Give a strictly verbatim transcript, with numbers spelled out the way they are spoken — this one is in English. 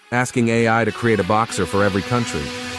asking A I to create a boxer for every country.